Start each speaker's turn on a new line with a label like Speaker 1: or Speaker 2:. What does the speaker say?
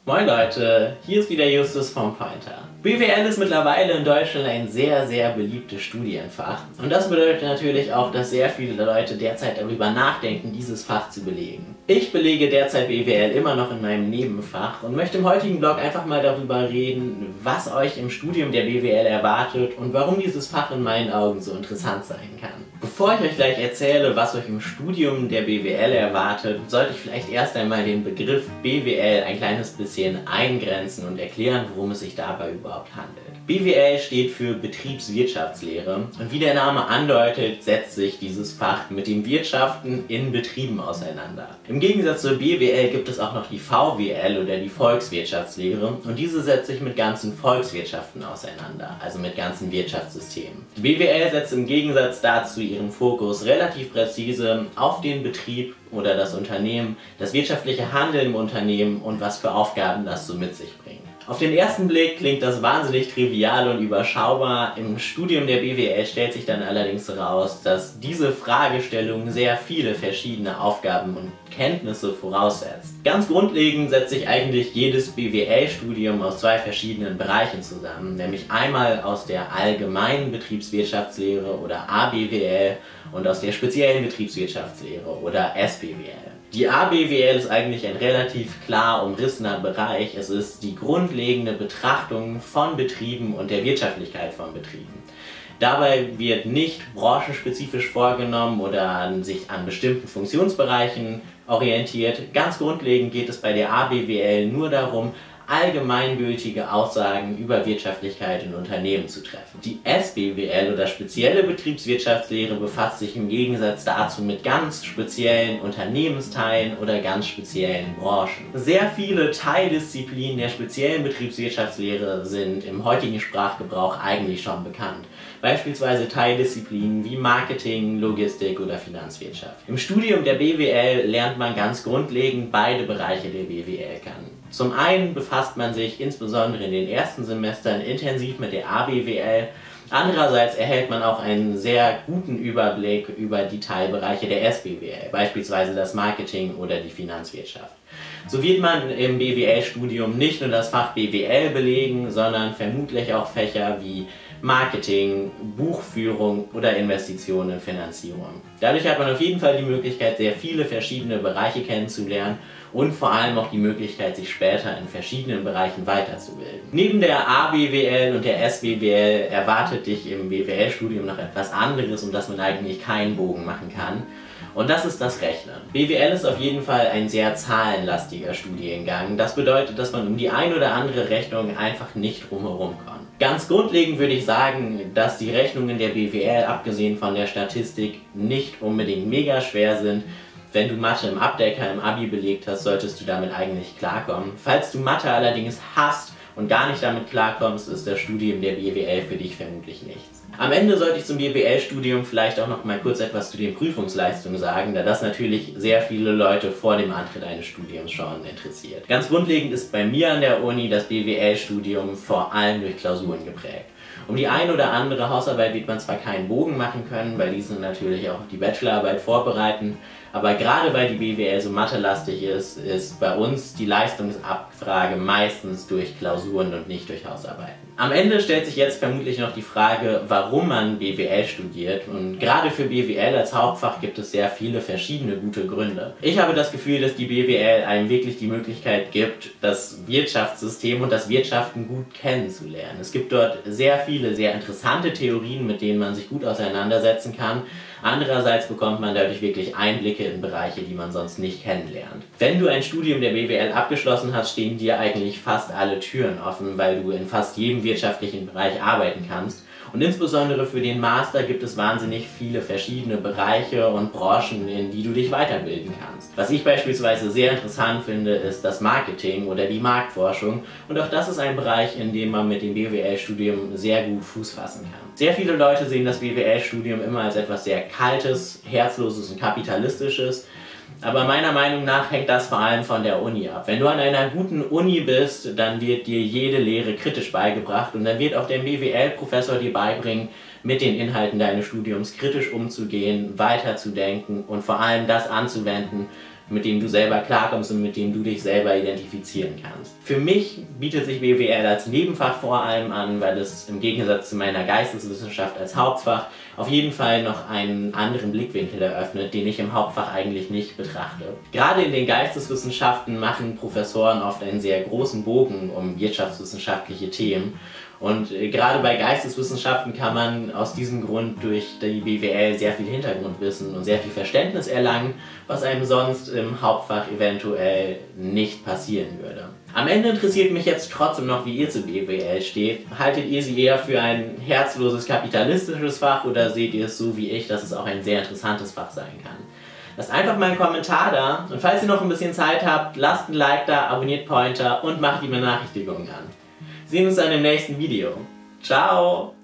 Speaker 1: Moin Leute, hier ist wieder Justus vom Pointer. BWL ist mittlerweile in Deutschland ein sehr beliebtes Studienfach und das bedeutet natürlich auch, dass sehr viele Leute derzeit darüber nachdenken, dieses Fach zu belegen. Ich belege derzeit BWL immer noch in meinem Nebenfach und möchte im heutigen Vlog einfach mal darüber reden, was euch im Studium der BWL erwartet und warum dieses Fach in meinen Augen so interessant sein kann. Bevor ich euch gleich erzähle, was euch im Studium der BWL erwartet, sollte ich vielleicht erst einmal den Begriff BWL ein kleines bisschen eingrenzen und erklären, worum es sich dabei überhaupt handelt. BWL steht für Betriebswirtschaftslehre und wie der Name andeutet, setzt sich dieses Fach mit dem Wirtschaften in Betrieben auseinander. Im Gegensatz zur BWL gibt es auch noch die VWL oder die Volkswirtschaftslehre und diese setzt sich mit ganzen Volkswirtschaften auseinander, also mit ganzen Wirtschaftssystemen. Die BWL setzt im Gegensatz dazu ihren Fokus relativ präzise auf den Betrieb oder das Unternehmen, das wirtschaftliche Handeln im Unternehmen und was für Aufgaben das so mit sich bringt. Auf den ersten Blick klingt das wahnsinnig trivial und überschaubar. Im Studium der BWL stellt sich dann allerdings heraus, dass diese Fragestellung sehr viele verschiedene Aufgaben und Kenntnisse voraussetzt. Ganz grundlegend setzt sich eigentlich jedes BWL-Studium aus zwei verschiedenen Bereichen zusammen, nämlich einmal aus der allgemeinen Betriebswirtschaftslehre oder ABWL und aus der speziellen Betriebswirtschaftslehre oder SBWL. Die ABWL ist eigentlich ein relativ klar umrissener Bereich. Es ist die grundlegende Betrachtung von Betrieben und der Wirtschaftlichkeit von Betrieben. Dabei wird nicht branchenspezifisch vorgenommen oder sich an bestimmten Funktionsbereichen orientiert. Ganz grundlegend geht es bei der ABWL nur darum, allgemeingültige Aussagen über Wirtschaftlichkeit in Unternehmen zu treffen. Die SBWL oder spezielle Betriebswirtschaftslehre befasst sich im Gegensatz dazu mit ganz speziellen Unternehmensteilen oder ganz speziellen Branchen. Sehr viele Teildisziplinen der speziellen Betriebswirtschaftslehre sind im heutigen Sprachgebrauch eigentlich schon bekannt. Beispielsweise Teildisziplinen wie Marketing, Logistik oder Finanzwirtschaft. Im Studium der BWL lernt man ganz grundlegend beide Bereiche der BWL kennen. Zum einen befasst man sich insbesondere in den ersten Semestern intensiv mit der ABWL, andererseits erhält man auch einen sehr guten Überblick über die Teilbereiche der SBWL, beispielsweise das Marketing oder die Finanzwirtschaft. So wird man im BWL-Studium nicht nur das Fach BWL belegen, sondern vermutlich auch Fächer wie Marketing, Buchführung oder Investitionen in Finanzierung. Dadurch hat man auf jeden Fall die Möglichkeit, sehr viele verschiedene Bereiche kennenzulernen und vor allem auch die Möglichkeit, sich später in verschiedenen Bereichen weiterzubilden. Neben der ABWL und der SBWL erwartet dich im BWL-Studium noch etwas anderes, um das man eigentlich keinen Bogen machen kann. Und das ist das Rechnen. BWL ist auf jeden Fall ein sehr zahlenlastiger Studiengang. Das bedeutet, dass man um die ein oder andere Rechnung einfach nicht drumherum kommt. Ganz grundlegend würde ich sagen, dass die Rechnungen der BWL, abgesehen von der Statistik, nicht unbedingt mega schwer sind. Wenn du Mathe im Abdecker im Abi belegt hast, solltest du damit eigentlich klarkommen. Falls du Mathe allerdings hast und gar nicht damit klarkommst, ist das Studium der BWL für dich vermutlich nichts. Am Ende sollte ich zum BWL-Studium vielleicht auch noch mal kurz etwas zu den Prüfungsleistungen sagen, da das natürlich sehr viele Leute vor dem Antritt eines Studiums schon interessiert. Ganz grundlegend ist bei mir an der Uni das BWL-Studium vor allem durch Klausuren geprägt. Um die ein oder andere Hausarbeit wird man zwar keinen Bogen machen können, weil diese natürlich auch die Bachelorarbeit vorbereiten, aber gerade weil die BWL so mathelastig ist, ist bei uns die Leistungsabfrage meistens durch Klausuren und nicht durch Hausarbeiten. Am Ende stellt sich jetzt vermutlich noch die Frage, warum man BWL studiert, und gerade für BWL als Hauptfach gibt es sehr viele verschiedene gute Gründe. Ich habe das Gefühl, dass die BWL einem wirklich die Möglichkeit gibt, das Wirtschaftssystem und das Wirtschaften gut kennenzulernen. Es gibt dort sehr viele sehr interessante Theorien, mit denen man sich gut auseinandersetzen kann. Andererseits bekommt man dadurch wirklich Einblicke in Bereiche, die man sonst nicht kennenlernt. Wenn du ein Studium der BWL abgeschlossen hast, stehen dir eigentlich fast alle Türen offen, weil du in fast jedem wirtschaftlichen Bereich arbeiten kannst. Und insbesondere für den Master gibt es wahnsinnig viele verschiedene Bereiche und Branchen, in die du dich weiterbilden kannst. Was ich beispielsweise sehr interessant finde, ist das Marketing oder die Marktforschung. Und auch das ist ein Bereich, in dem man mit dem BWL-Studium sehr gut Fuß fassen kann. Sehr viele Leute sehen das BWL-Studium immer als etwas sehr Kaltes, Herzloses und Kapitalistisches. Aber meiner Meinung nach hängt das vor allem von der Uni ab. Wenn du an einer guten Uni bist, dann wird dir jede Lehre kritisch beigebracht und dann wird auch der BWL-Professor dir beibringen, mit den Inhalten deines Studiums kritisch umzugehen, weiterzudenken und vor allem das anzuwenden, mit dem du selber klarkommst und mit dem du dich selber identifizieren kannst. Für mich bietet sich BWL als Nebenfach vor allem an, weil es im Gegensatz zu meiner Geisteswissenschaft als Hauptfach auf jeden Fall noch einen anderen Blickwinkel eröffnet, den ich im Hauptfach eigentlich nicht betrachte. Gerade in den Geisteswissenschaften machen Professoren oft einen sehr großen Bogen um wirtschaftswissenschaftliche Themen. Und gerade bei Geisteswissenschaften kann man aus diesem Grund durch die BWL sehr viel Hintergrundwissen und sehr viel Verständnis erlangen, was einem sonst im Hauptfach eventuell nicht passieren würde. Am Ende interessiert mich jetzt trotzdem noch, wie ihr zu BWL steht. Haltet ihr sie eher für ein herzloses kapitalistisches Fach oder seht ihr es so wie ich, dass es auch ein sehr interessantes Fach sein kann? Lasst einfach mal einen Kommentar da und falls ihr noch ein bisschen Zeit habt, lasst ein Like da, abonniert Pointer und macht die Benachrichtigungen an. Wir sehen uns dann im nächsten Video. Ciao!